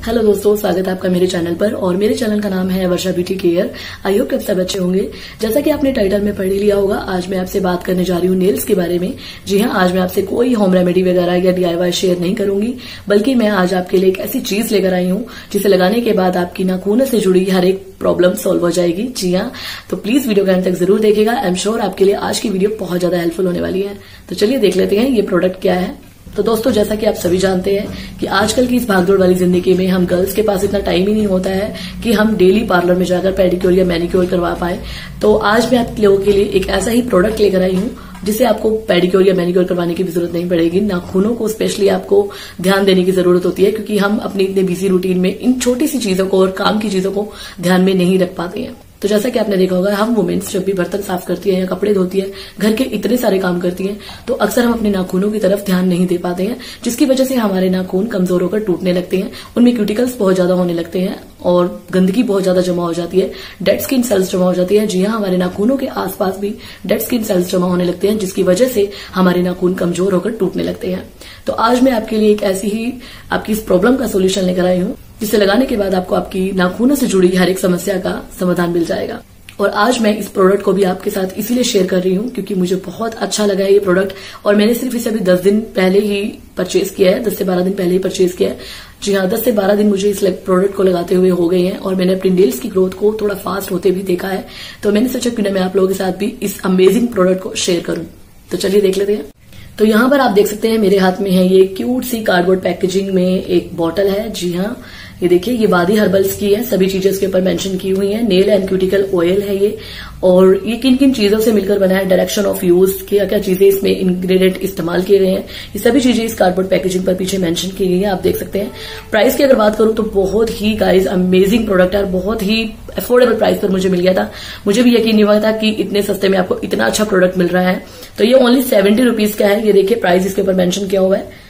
Hello दोस्तों, स्वागत है आपका मेरे चैनल पर। और मेरे चैनल का नाम है Varsha beauty care. I hope कि आप सब अच्छे होंगे। जैसा कि आपने टाइटल में पढ़ ही लिया होगा, आज मैं आपसे बात करने जा रही हूँ नेल्स के बारे में। जी हाँ, आज मैं आपसे कोई होम रेमेडी वगैरह या DIY शेयर नहीं करूंगी, बल्कि मैं आज आपके लिए एक ऐसी चीज लेकर आई हूँ जिसे लगाने के बाद आपकी नाखूनों से जुड़ी हर एक प्रॉब्लम सॉल्व हो जाएगी। जी हाँ, तो प्लीज वीडियो के अंत तक जरूर देखिएगा। आई एम श्योर आपके लिए आज की वीडियो बहुत ज्यादा हेल्पफुल होने वाली है। तो चलिए देख लेते हैं ये प्रोडक्ट क्या है। तो दोस्तों, जैसा कि आप सभी जानते हैं कि आजकल की इस भागदौड़ वाली जिंदगी में हम गर्ल्स के पास इतना टाइम ही नहीं होता है कि हम डेली पार्लर में जाकर पेडिक्योर या मैनिक्योर करवा पाए। तो आज मैं आप लोगों के लिए एक ऐसा ही प्रोडक्ट लेकर आई हूँ जिससे आपको पेडिक्योर या मैनिक्योर करवाने की भी जरूरत नहीं पड़ेगी। नाखूनों को स्पेशली आपको ध्यान देने की जरूरत होती है, क्योंकि हम अपनी इतने बिजी रूटीन में इन छोटी सी चीजों को और काम की चीजों को ध्यान में नहीं रख पाते हैं। तो जैसा कि आपने देखा होगा, हम वुमेन्स जब भी बर्तन साफ करती है या कपड़े धोती है, घर के इतने सारे काम करती हैं, तो अक्सर हम अपने नाखूनों की तरफ ध्यान नहीं दे पाते हैं, जिसकी वजह से हमारे नाखून कमजोर होकर टूटने लगते हैं, उनमें क्यूटिकल्स बहुत ज्यादा होने लगते हैं और गंदगी बहुत ज्यादा जमा हो जाती है, डेड स्किन सेल्स जमा हो जाती है। जी हाँ, हमारे नाखूनों के आसपास भी डेड स्किन सेल्स जमा होने लगते हैं, जिसकी वजह से हमारे नाखून कमजोर होकर टूटने लगते हैं। तो आज मैं आपके लिए एक ऐसी ही आपकी इस प्रॉब्लम का सोल्यूशन लेकर आई हूँ, जिसे लगाने के बाद आपको आपकी नाखूनों से जुड़ी हर एक समस्या का समाधान मिल जाएगा। और आज मैं इस प्रोडक्ट को भी आपके साथ इसीलिए शेयर कर रही हूँ क्योंकि मुझे बहुत अच्छा लगा है ये प्रोडक्ट, और मैंने सिर्फ इसे अभी 10 दिन पहले ही परचेज किया है। 10 से 12 दिन पहले ही परचेज किया है। जी हाँ, 10 से 12 दिन मुझे इस प्रोडक्ट को लगाते हुए हो गए हैं और मैंने अपनी नेल्स की ग्रोथ को थोड़ा फास्ट होते भी देखा है। तो मैंने सोचा क्यों ना मैं आप लोगों के साथ भी इस अमेजिंग प्रोडक्ट को शेयर करूं। तो चलिए देख लेते हैं। तो यहाँ पर आप देख सकते हैं मेरे हाथ में है ये क्यूट सी कार्डबोर्ड पैकेजिंग में एक बॉटल है। जी हाँ, ये देखिए, ये वादी हर्बल्स की है। सभी चीजें इसके ऊपर मेंशन की हुई हैं। नेल एंड क्यूटिकल ऑयल है ये, और ये किन किन चीजों से मिलकर बना है, डायरेक्शन ऑफ यूज, क्या क्या चीजें इसमें इंग्रेडिएंट इस्तेमाल किए गए हैं, ये सभी चीजें इस कार्डबोर्ड पैकेजिंग पर पीछे मेंशन की गई है। आप देख सकते हैं। प्राइस की अगर बात करूं तो बहुत ही गाइज अमेजिंग प्रोडक्ट है, बहुत ही अफोर्डेबल प्राइस पर मुझे मिल गया था। मुझे भी यकीन नहीं हुआ था कि इतने सस्ते में आपको इतना अच्छा प्रोडक्ट मिल रहा है। तो ये ओनली 70 रुपीज का है। ये देखिए, प्राइस इसके ऊपर मेंशन किया हुआ है।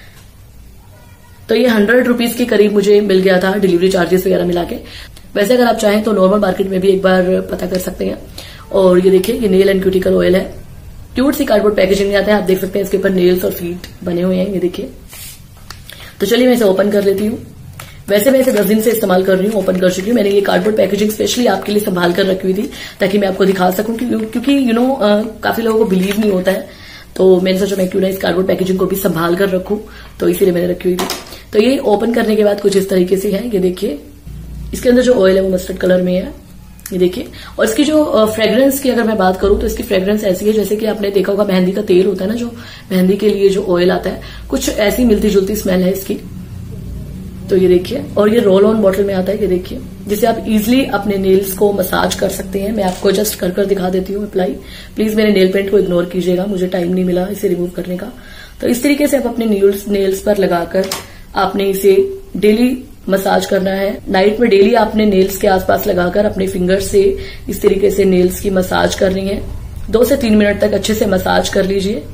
तो ये 100 रुपीज के करीब मुझे मिल गया था, डिलीवरी चार्जेस वगैरह मिला के। वैसे अगर आप चाहें तो नॉर्मल मार्केट में भी एक बार पता कर सकते हैं। और ये देखिए, ये नेल एंड क्यूटिकल ऑयल है। क्यूट सी कार्डबोर्ड पैकेजिंग में आता है। आप देख सकते हैं इसके ऊपर नेल्स और फीट बने हुए हैं। ये देखिए। तो चलिए मैं इसे ओपन कर लेती हूँ। वैसे मैं इसे 10 दिन से इस्तेमाल कर रही हूँ, ओपन कर चुकी हूँ। मैंने ये कार्डबोर्ड पैकेजिंग स्पेशली आपके लिए संभाल कर रखी हुई थी ताकि मैं आपको दिखा सकूं, क्योंकि काफी लोगों को बिलीव नहीं होता है। तो मैंने सोचा मैं क्यों ना इस कार्डबोर्ड पैकेजिंग को भी संभाल कर रखूं, तो इसीलिए मैंने रखी हुई थी। तो ये ओपन करने के बाद कुछ इस तरीके से है। ये देखिए, इसके अंदर जो ऑयल है वो मस्टर्ड कलर में है। ये देखिए। और इसकी जो फ्रेग्रेंस की अगर मैं बात करूं तो इसकी फ्रेग्रेंस ऐसी है जैसे कि आपने देखा होगा मेहंदी का तेल होता है ना, जो मेहंदी के लिए जो ऑयल आता है, कुछ ऐसी मिलती जुलती स्मेल है इसकी। तो ये देखिए, और ये रोल ऑन बॉटल में आता है। ये देखिए, जिसे आप इजिली अपने नेल्स को मसाज कर सकते हैं। मैं आपको जस्ट कर दिखा देती हूँ अप्लाई। प्लीज मेरे नेल पेंट को इग्नोर कीजिएगा, मुझे टाइम नहीं मिला इसे रिमूव करने का। तो इस तरीके से आप अपने नेल्स पर लगाकर आपने इसे डेली मसाज करना है। नाइट में डेली आपने नेल्स के आसपास लगाकर अपने फिंगर से इस तरीके से नेल्स की मसाज करनी है। 2 से 3 मिनट तक अच्छे से मसाज कर लीजिए।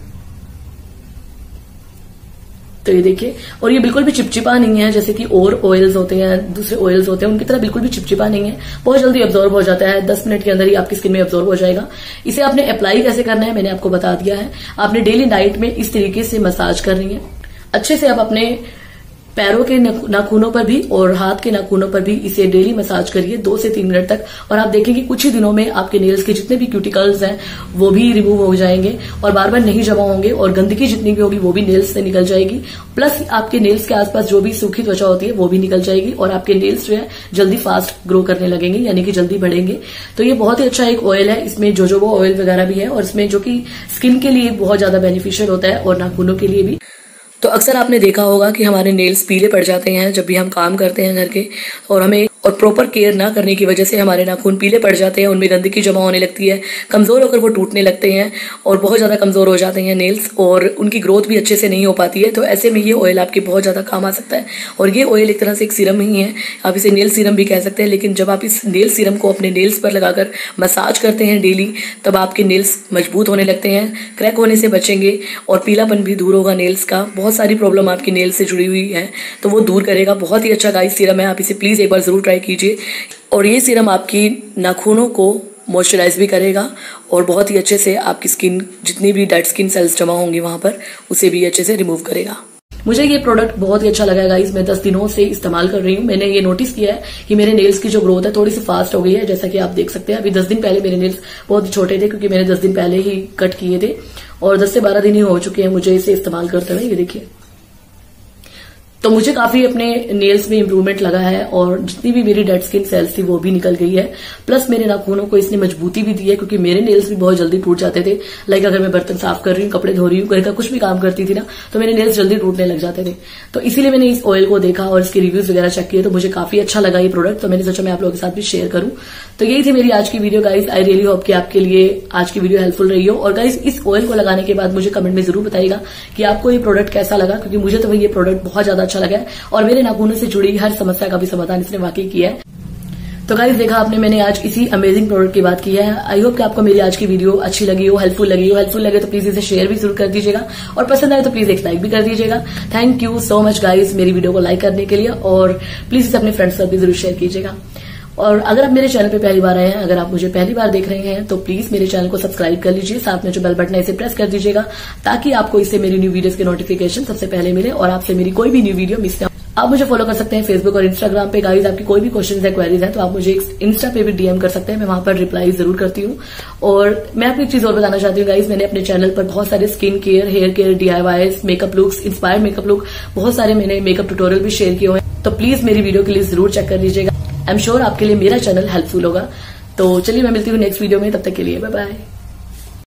तो ये देखिए, और ये बिल्कुल भी चिपचिपा नहीं है जैसे कि और ऑयल्स होते हैं, दूसरे ऑयल्स होते हैं, उनकी तरह बिल्कुल भी चिपचिपा नहीं है। बहुत जल्दी अब्जॉर्ब हो जाता है, 10 मिनट के अंदर ही आपकी स्किन में अब्जॉर्ब हो जाएगा। इसे आपने अप्लाई कैसे करना है मैंने आपको बता दिया है। आपने डेली नाइट में इस तरीके से मसाज करनी है। अच्छे से आप अपने पैरों के नाखूनों पर भी और हाथ के नाखूनों पर भी इसे डेली मसाज करिए 2 से 3 मिनट तक, और आप देखेंगे कुछ ही दिनों में आपके नेल्स के जितने भी क्यूटिकल्स हैं वो भी रिमूव हो जाएंगे और बार बार नहीं जमा होंगे, और गंदगी जितनी भी होगी वो भी नेल्स से निकल जाएगी। प्लस आपके नेल्स के आसपास जो भी सूखी त्वचा होती है वो भी निकल जाएगी, और आपके नेल्स जो है जल्दी फास्ट ग्रो करने लगेंगे, यानी कि जल्दी बढ़ेंगे। तो ये बहुत ही अच्छा एक ऑयल है। इसमें जोजोबा ऑयल वगैरह भी है, और इसमें जो कि स्किन के लिए बहुत ज्यादा बेनिफिशियल होता है और नाखूनों के लिए भी। तो अक्सर आपने देखा होगा कि हमारे नेल्स पीले पड़ जाते हैं जब भी हम काम करते हैं घर के, और हमें प्रॉपर केयर ना करने की वजह से हमारे नाखून पीले पड़ जाते हैं, उनमें गंदगी जमा होने लगती है, कमजोर होकर वो टूटने लगते हैं और बहुत ज्यादा कमजोर हो जाते हैं नेल्स, और उनकी ग्रोथ भी अच्छे से नहीं हो पाती है। तो ऐसे में ये ऑयल आपके बहुत ज्यादा काम आ सकता है। और ये ऑयल एक तरह से एक सीरम ही है, आप इसे नेल सीरम भी कह सकते हैं। लेकिन जब आप इस नेल सीरम को अपने नेल्स पर लगाकर मसाज करते हैं डेली, तब आपके नेल्स मजबूत होने लगते हैं, क्रैक होने से बचेंगे, और पीलापन भी दूर होगा नेल्स का। बहुत सारी प्रॉब्लम आपकी नेल्स से जुड़ी हुई है तो वो दूर करेगा। बहुत ही अच्छा गाइस सीरम है, आप इसे प्लीज एक बार जरूर ट्राई कीजिए। और ये सीरम आपकी नाखूनों को मॉइस्चराइज भी करेगा, और बहुत ही अच्छे से आपकी स्किन जितनी भी डेड स्किन सेल्स जमा होंगी वहां पर उसे भी अच्छे से रिमूव करेगा। मुझे ये प्रोडक्ट बहुत ही अच्छा लगा गाइस। मैं 10 दिनों से इस्तेमाल कर रही हूँ। मैंने ये नोटिस किया है कि मेरे नेल्स की जो ग्रोथ है थोड़ी सी फास्ट हो गई है। जैसा कि आप देख सकते हैं, अभी 10 दिन पहले मेरे नेल्स बहुत ही छोटे थे क्योंकि मैंने 10 दिन पहले ही कट किए थे और 10 से 12 दिन ही हो चुके हैं मुझे इसे इस्तेमाल करते हुए। ये देखिए, तो मुझे काफी अपने नेल्स में इंप्रूवमेंट लगा है और जितनी भी मेरी डेड स्किन सेल्स थी वो भी निकल गई है। प्लस मेरे नाखूनों को इसने मजबूती भी दी है क्योंकि मेरे नेल्स भी बहुत जल्दी टूट जाते थे। लाइक अगर मैं बर्तन साफ कर रही हूँ, कपड़े धो रही हूँ, घर का कुछ भी काम करती थी ना, तो मेरे नेल्स जल्दी टूटने लग जाते थे। तो इसीलिए मैंने इस ऑयल को देखा और इसके रिव्यूज वगैरह चेक किए तो मुझे काफी अच्छा लगा ये प्रोडक्ट। तो मैंने सोचा मैं आप लोगों के साथ भी शेयर करूं। तो यही थी मेरी आज की video guys. I really hope कि आपके लिए आज की वीडियो हेल्पफुल रही हो। और गाइस, इस ऑयल को लगाने के बाद मुझे कमेंट में जरूर बताइएगा कि आपको ये प्रोडक्ट कैसा लगा, क्योंकि मुझे तो ये प्रोडक्ट बहुत ज्यादा अच्छा लगा है और मेरे नाखूनों से जुड़ी हर समस्या का भी समाधान इसने वाकई किया है। तो गाइस, देखा आपने, मैंने आज इसी अमेजिंग प्रोडक्ट की बात की है। आई होप कि आपको मेरी आज की वीडियो अच्छी लगी हो, हेल्पफुल लगी हो। हेल्पफुल लगे तो प्लीज इसे शेयर भी जरूर कर दीजिएगा और पसंद आए तो प्लीज एक लाइक भी कर दीजिएगा। Thank you so much guys मेरी वीडियो को लाइक करने के लिए और प्लीज इसे अपने फ्रेंड्स के साथ भी जरूर शेयर कीजिएगा। और अगर आप मेरे चैनल पे पहली बार आए हैं, अगर आप मुझे पहली बार देख रहे हैं तो प्लीज मेरे चैनल को सब्सक्राइब कर लीजिए। साथ में जो बेल बटन है इसे प्रेस कर दीजिएगा ताकि आपको इससे मेरी न्यू वीडियोस के नोटिफिकेशन सबसे पहले मिले और आपसे मेरी कोई भी न्यू वीडियो मिस ना हो। आप मुझे फॉलो कर सकते हैं फेसबुक और इंस्टाग्राम पे। गाइज, आपकी कोई भी क्वेश्चंस या क्वेरीज हैं तो आप मुझे इंस्टा पे भी डीएम कर सकते हैं, मैं वहां पर रिप्लाई जरूर करती हूँ। और मैं आपको एक चीज और बताना चाहती हूँ गाइज, मैंने अपने चैनल पर बहुत सारे skin care, hair care, DIYs, makeup looks, inspired makeup look, बहुत सारे मैंने मेकअप ट्यूटोरियल भी शेयर किए हुए हैं। तो प्लीज मेरी वीडियो के लिए जरूर चेक कर लीजिएगा। आई एम श्योर आपके लिए मेरा चैनल हेल्पफुल होगा। तो चलिए, मैं मिलती हूँ नेक्स्ट वीडियो में, तब तक के लिए बाय बाय।